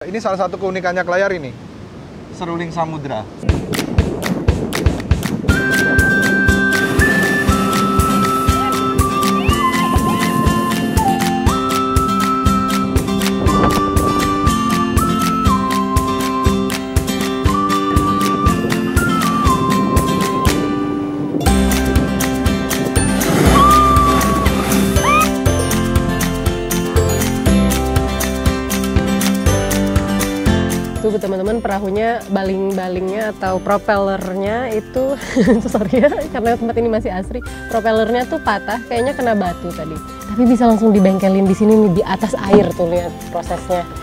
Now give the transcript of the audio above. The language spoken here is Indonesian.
Ini salah satu keunikannya Klayar ini, seruling samudra. Tuh teman-teman, perahunya baling-balingnya atau propellernya itu sorry ya, karena tempat ini masih asri, propellernya tuh patah, kayaknya kena batu tadi. Tapi bisa langsung dibengkelin di sini nih, di atas air tuh, lihat prosesnya.